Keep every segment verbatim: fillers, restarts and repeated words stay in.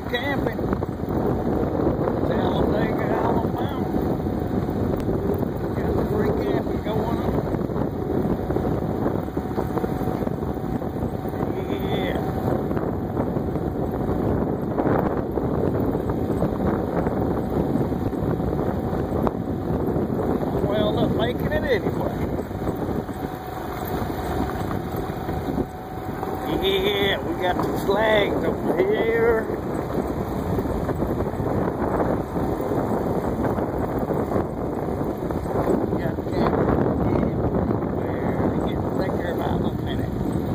camping. Talladega, Alabama. Got some free camping going on. Yeah. Well, they're making it anyway. Yeah, we got the flags over here. We got campers everywhere. We get thicker by the minute.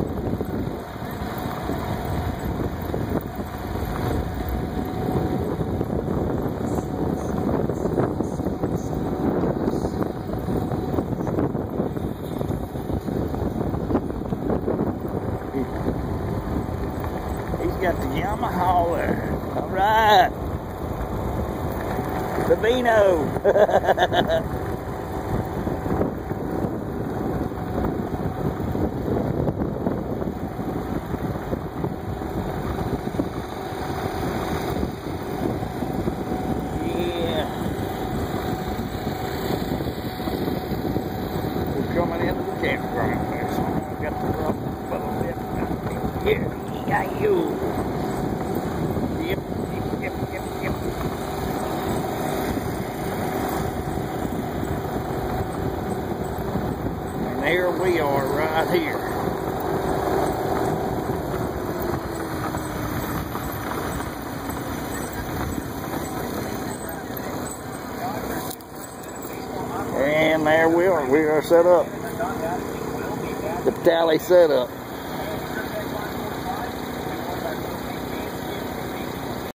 He's got the Yamaha there. All right. The Vino. Yeah. We're coming into the campground there, so we got the rough little bit here. Yeah, you. Yep, yep, yep, yep, yep. And there we are right here. And there we are. We are set up. The tally set up.